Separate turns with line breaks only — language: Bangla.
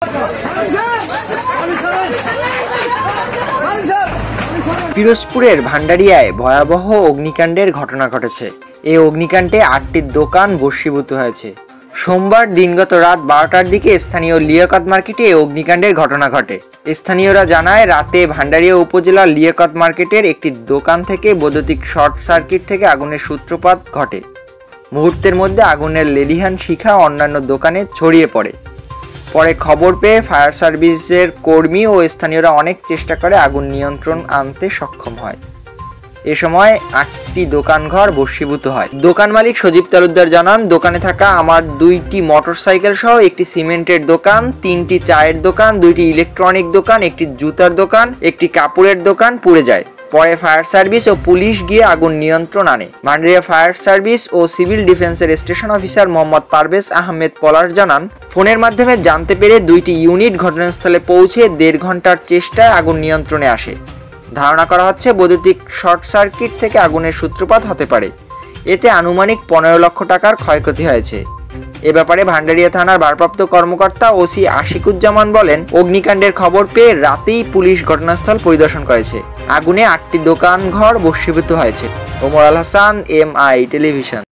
পিরোজপুরের ভান্ডারিয়ায় ভয়াবহ অগ্নিকাণ্ডের ঘটনা ঘটেছে। এই অগ্নিকাণ্ডে 8টি দোকান ভস্মীভূত হয়েছে। সোমবার দিনগত রাত 12টার দিকে স্থানীয় লিয়াকত মার্কেটে এই অগ্নিকাণ্ডের ঘটনা ঘটে। স্থানীয়রা জানায়, রাতে ভান্ডারিয়া উপজেলার লিয়াকত মার্কেটের একটি দোকান থেকে বৈদ্যুতিক শর্ট সার্কিট থেকে আগুনের সূত্রপাত ঘটে। মুহূর্তের মধ্যে আগুনের লেলিহান শিখা অন্যান্য দোকানে ছড়িয়ে পড়ে। পরে খবর পেয়ে ফায়ার সার্ভিসের কর্মী ও স্থানীয়রা অনেক চেষ্টা করে আগুন নিয়ন্ত্রণ আনতে সক্ষম হয়। এ সময় 8টি দোকানঘর ভস্মীভূত হয়। দোকান মালিক সজীব তালুকদার জানান, দোকানে থাকা আমার 2টি মোটরসাইকেল সহ একটি সিমেন্টের দোকান, 3টি চায়ের দোকান, 2টি ইলেকট্রনিক দোকান, একটি জুতার দোকান, একটি কাপড়ের দোকান পুড়ে যায়। পরে ফায়ার সার্ভিস ও পুলিশ গিয়ে আগুন নিয়ন্ত্রণ আনে। ভান্ডারিয়া ফায়ার সার্ভিস ও সিভিল ডিফেন্সের স্টেশন অফিসার মোহাম্মদ পারভেজ আহমেদ পলাশ জানান, ফোনের মাধ্যমে জানতে পেরে 2টি ইউনিট ঘটনাস্থলে পৌঁছে 1.5 ঘন্টার চেষ্টায় আগুন নিয়ন্ত্রণে আসে। ধারণা করা হচ্ছে বৈদ্যুতিক শর্ট সার্কিট থেকে আগুনের সূত্রপাত হতে পারে। এতে আনুমানিক 15 লক্ষ টাকার ক্ষয়ক্ষতি হয়েছে। এ ব্যাপারে ভান্ডারিয়া থানার ভারপ্রাপ্ত কর্মকর্তা ওসি আশিকুজ্জামান বলেন, অগ্নিকাণ্ডের খবর পেয়ে রাতেই পুলিশ ঘটনাস্থল পরিদর্শন করেছে। আগুনে 8টি দোকান ঘর ভস্মীভূত হয়েছে। Omar Al Hasan, MI television.